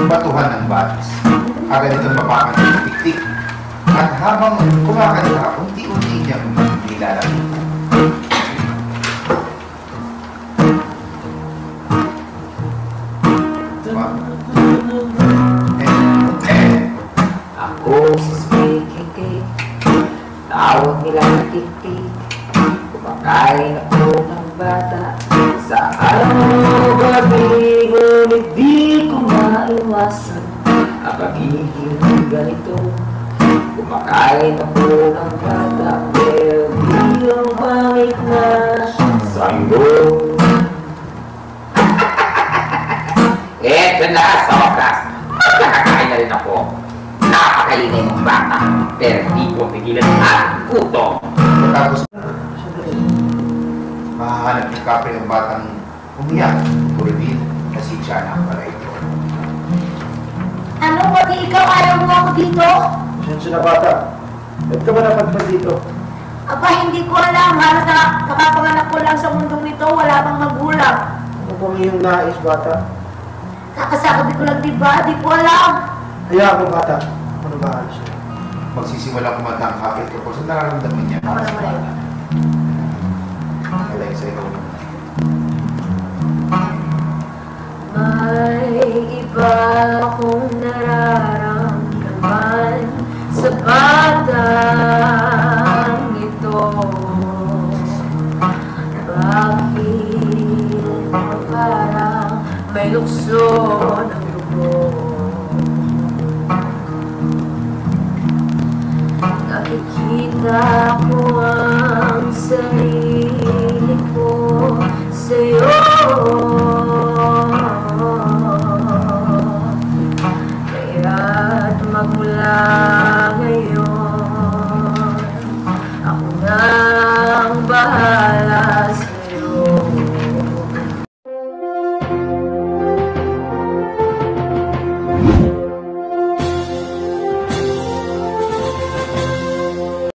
batuhan ng batis. Agad itong mapakan ng tiktik. At habang kumakanta, unti-unti niyang nilalaki. Ako si Speaking Cake, tawag nila na tik-tik. Kumakain ako ng bata sa araw-gabi, ngunit di ko maiwasan ang pagiging ganito. Kumakain ako ng bata, pero di ang pangit na sanggol. Eto na sa wakas, magkakakain na rin ako. Napakalinay mong bata, pero di ko pigilan ang kuto. Tapos, mahahanap ng kapre ng batang umiyak, puribin na si Tiana pala ito. Ano, pati ikaw ayaw mo ako dito? Sensya na bata. Ba't ka ba napadpad dito? Aba, hindi ko alam. Halos na kakapanganak ko lang sa mundong nito, wala bang magulang. Ano bang iyong nais, bata? Kakasabi ko lang, diba? Di ko alam. Hayaan mo, bata. Ano ba halos? Magsisimula kumanta ang kapit ko sa nararamdaman niya. Ako na wala. Kaya sa ikaw naman. May iba akong nararamdaman sa batang ito. Bakit parang may lukso ng dugo? Nakikita ko ang sarili ko sa'yo. Kaya't magmula